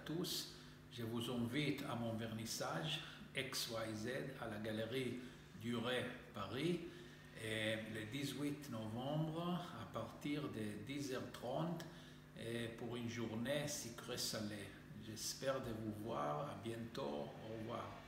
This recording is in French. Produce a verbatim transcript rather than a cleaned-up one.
tous. Je vous invite à mon vernissage X Y Z à la Galerie Duret, Paris, et le dix-huit novembre à partir de dix heures trente et pour une journée sucrée-salée. J'espère de vous voir. À bientôt. Au revoir.